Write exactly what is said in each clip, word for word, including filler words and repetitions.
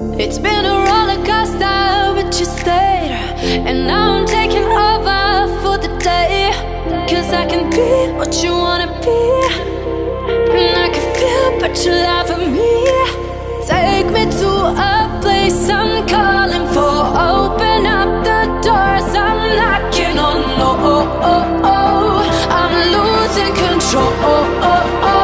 It's been a roller coaster, but you stayed. And now I'm taking over for the day. Cause I can be what you wanna be, and I can feel but you love me. Take me to a place I'm calling for. Open up the doors I'm knocking on. Oh, oh, oh, oh. I'm losing control. Oh, oh, oh.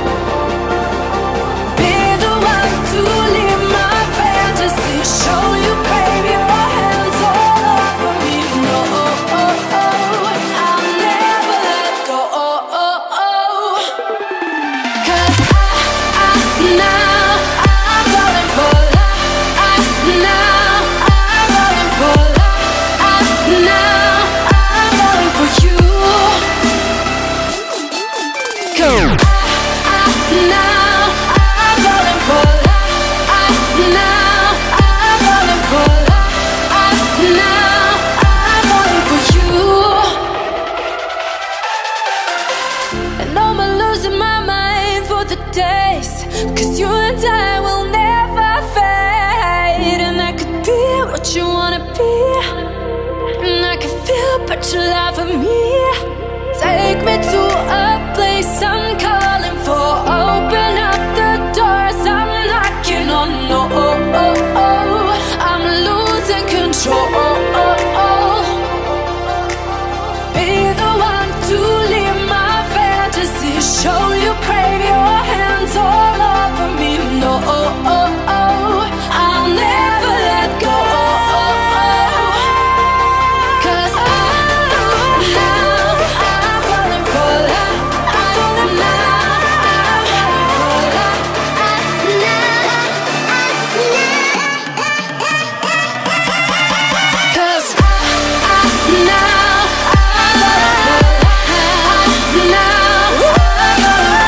Show you, baby, your hands all over me. No, oh, oh, oh. I'll never let go. Oh, oh, oh. Cause I, I, now I'm falling for love. I, now I'm falling for love. I, now I'm falling for you. Go. I, I, now I'm falling for love. I, now days, cause you and I will never fade. And I could be what you wanna be, and I can feel but you love me. Take me to a place I'm calling for. Open up the doors I'm knocking on. No, oh, oh, oh. I'm losing control. Oh, oh, oh. Be the one to live my fantasy. Show you crave your hands all over me. No, oh, oh, oh. I'll never let go. Oh, oh, oh. Cause I, now I'm falling for love. I'm falling now. I'm falling for love. Cause I, I, now I'm falling for love. Now I'm falling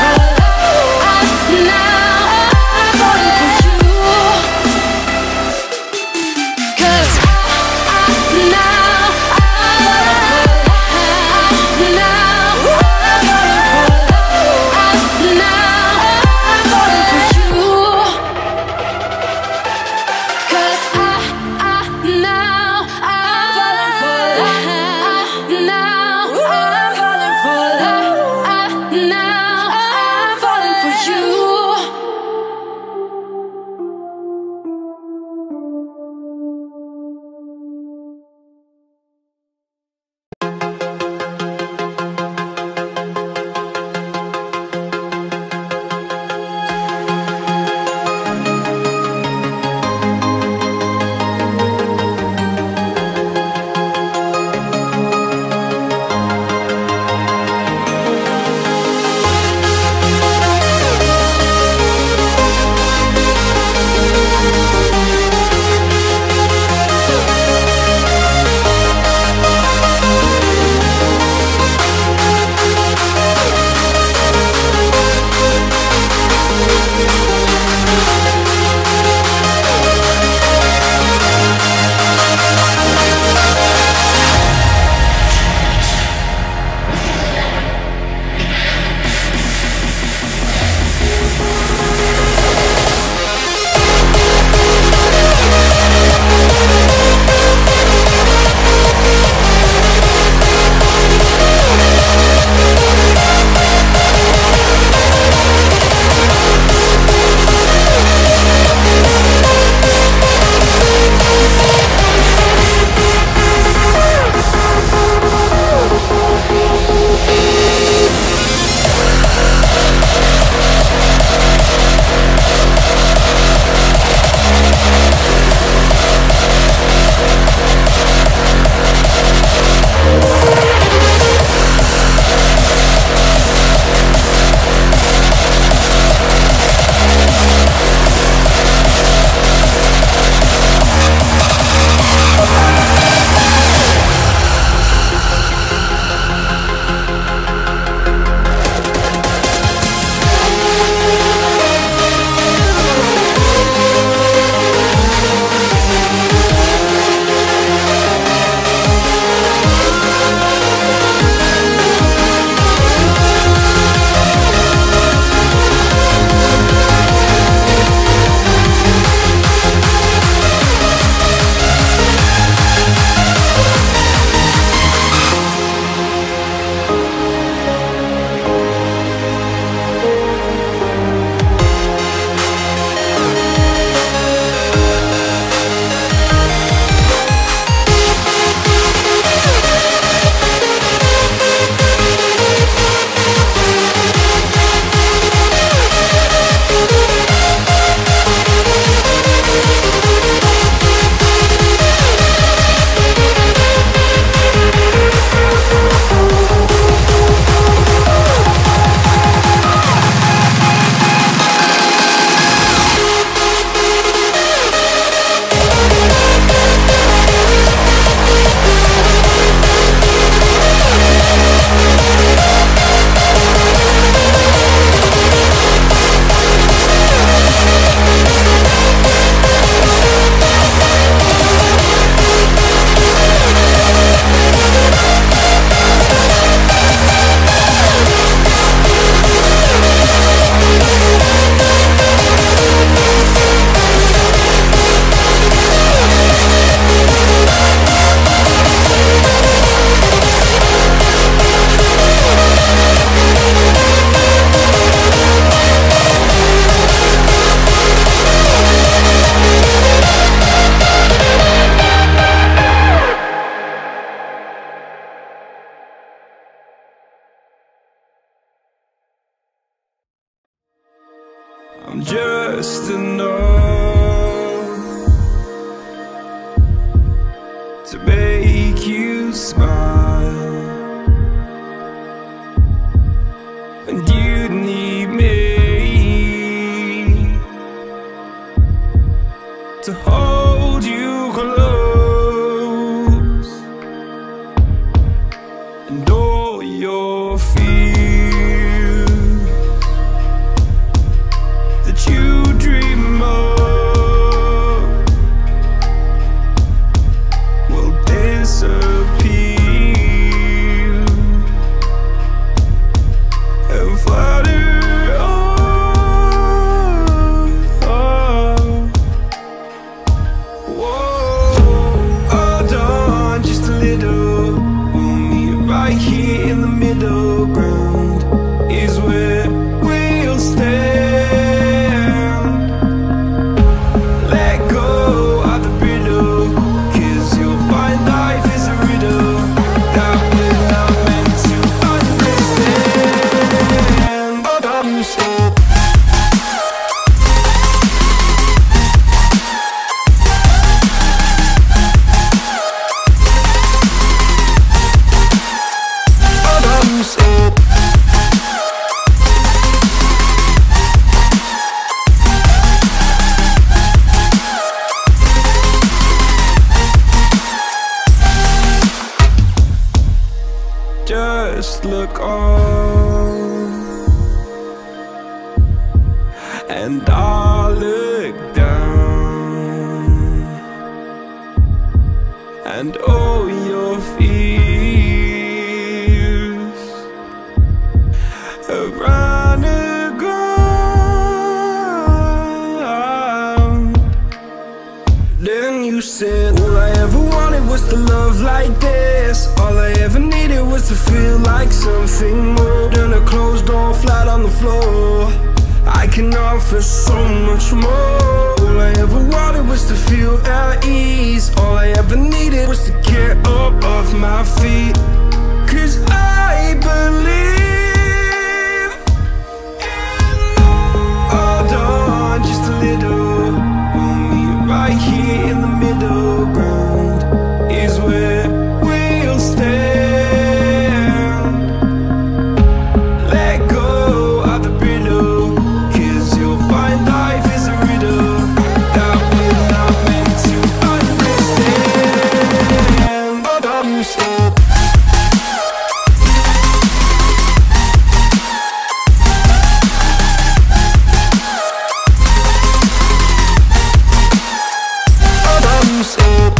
just enough to make you smile, and you need me to hold you close, and all your fears that you dream of will disappear and flutter on. Whoa, hold on just a little. We'll meet right here in the middle ground is where we'll stand. Just look on, and I'll look down, and all your fears have run aground. Then you said, all I ever wanted was to love like this. All I ever needed was to feel like something more than a closed door flat on the floor. I can offer so much more. All I ever wanted was to feel at ease. All I ever needed was to get up off my feet. Cause I believe in love. Hold on just a little. We'll meet right here in the middle ground is where we'll stand. Let go of the brittle, cause you'll find life is a riddle that we're not meant to understand. Hold on, stop. Hold on, stop.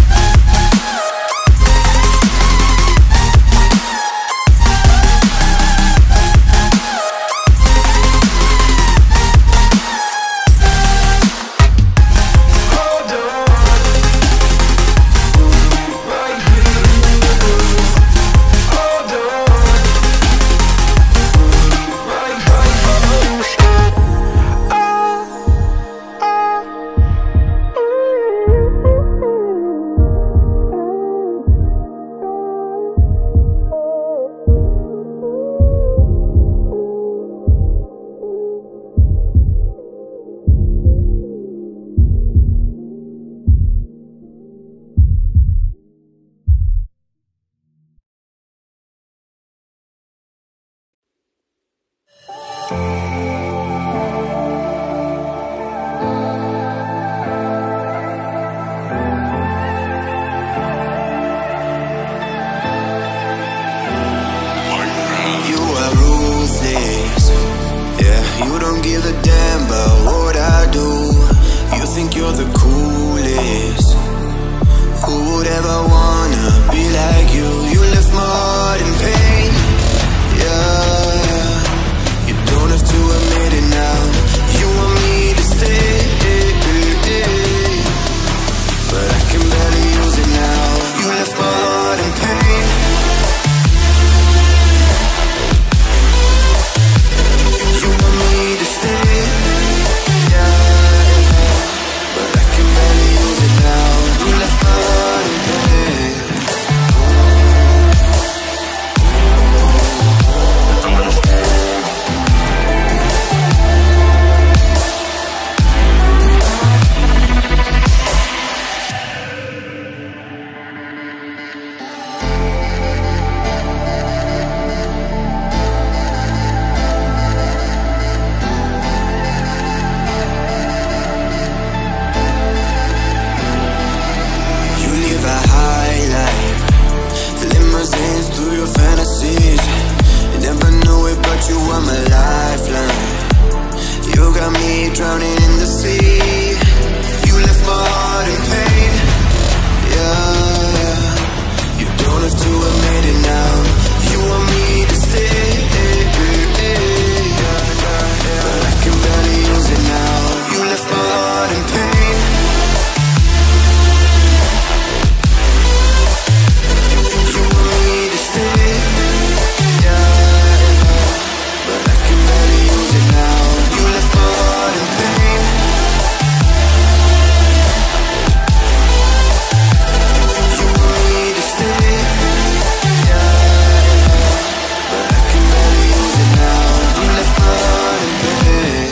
You don't give a damn about what I do. You think you're the coolest. Who would ever wanna be like you? You left my heart in pain, yeah. You don't have to admit it now. You want me to stay, but I can barely use it now. You left my heart in pain. You want me to stay, yeah, but I can barely use it now. You left my heart in pain. you were my lifeline. You got me drowning in the sea. You left my heart in pain. Yeah, yeah. You don't have to admit it now. You want me to stay, but I can barely use it now. You left my heart in pain. You want me to stay, yeah, but I can barely use it now. You left my heart in pain. You want me to stay, yeah, but I can barely use it now. You left my heart in pain.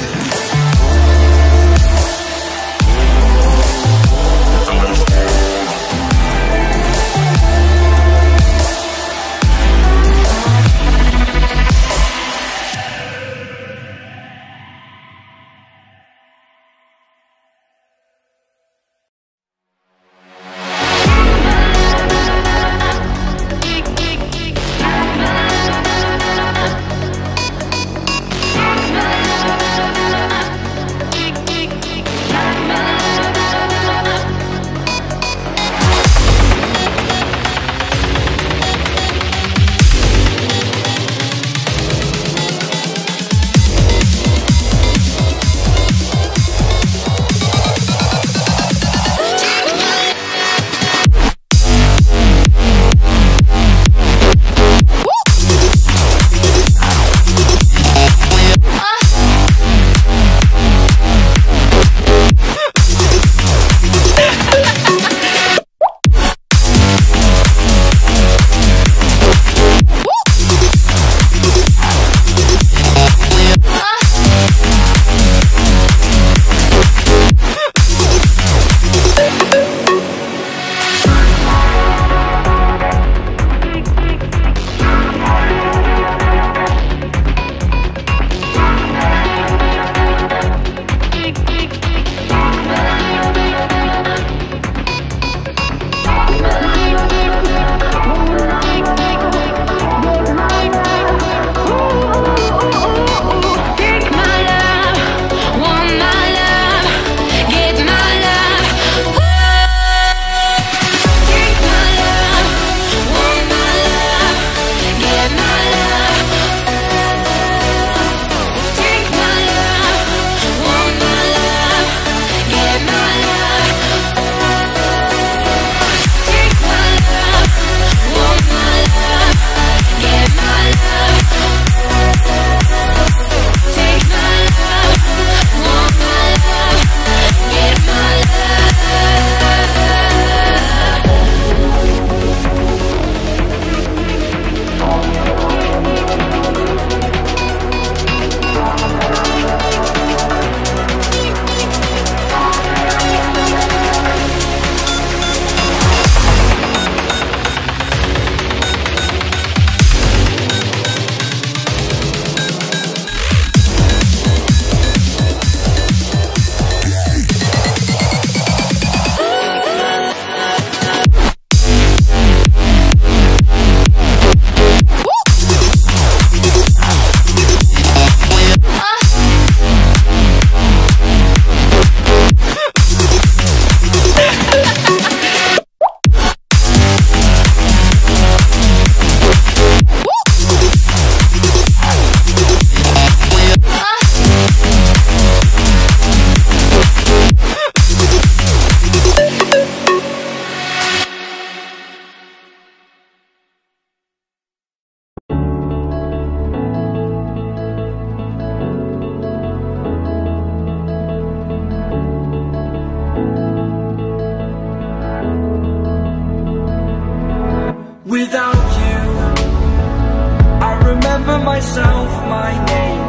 myself my name.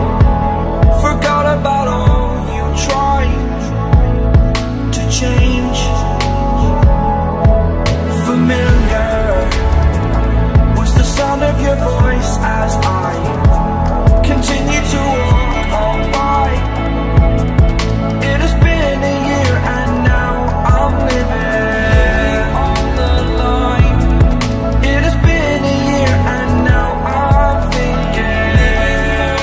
Forgot about all you tried to change. Familiar was the sound of your voice as I continue to walk by. It has been a year and now I'm living on the line. It has been a year and now I'm thinking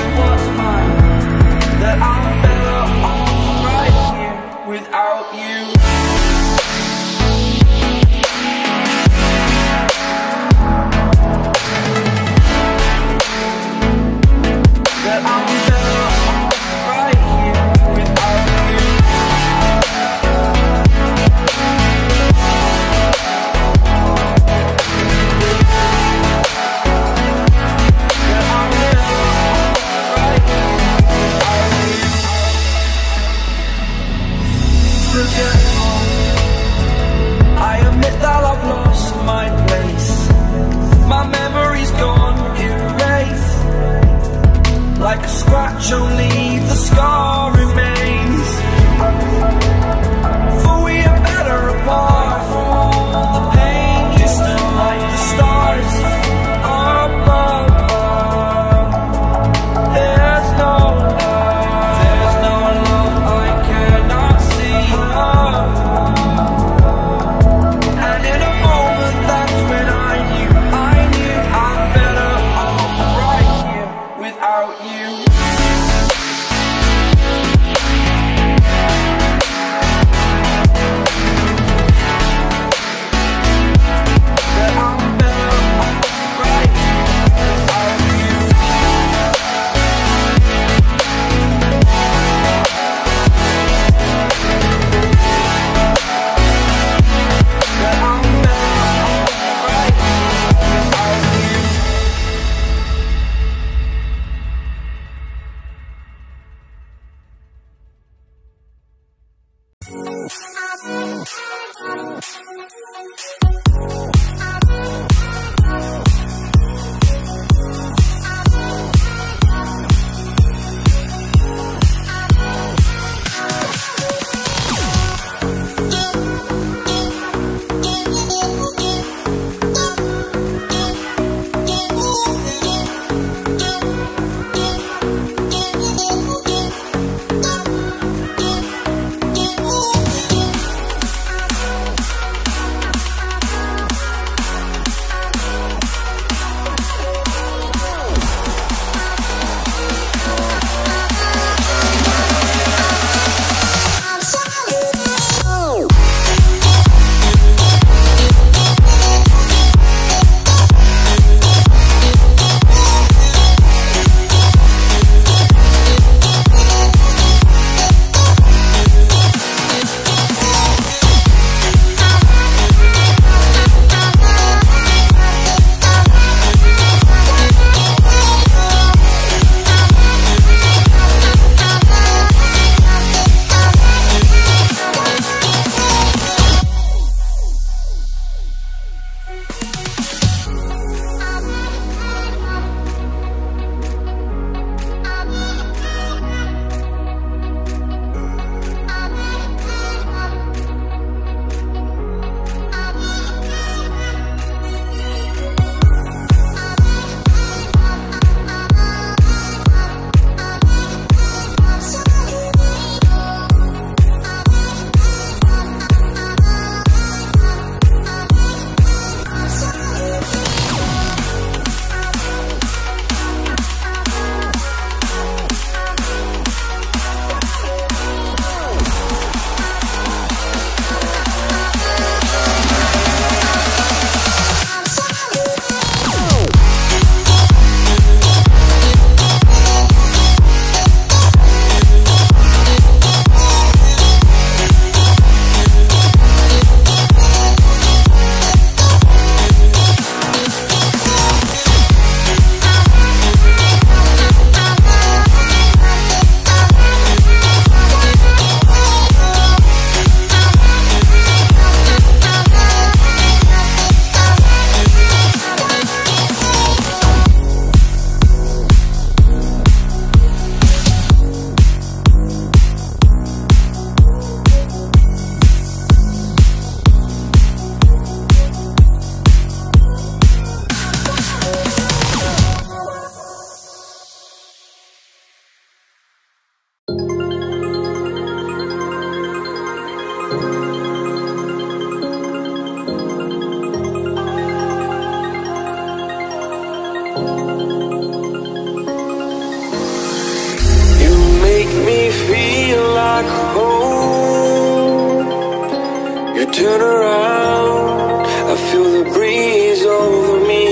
feel like home. You turn around, I feel the breeze over me.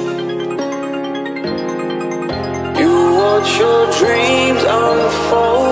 You watch your dreams unfold.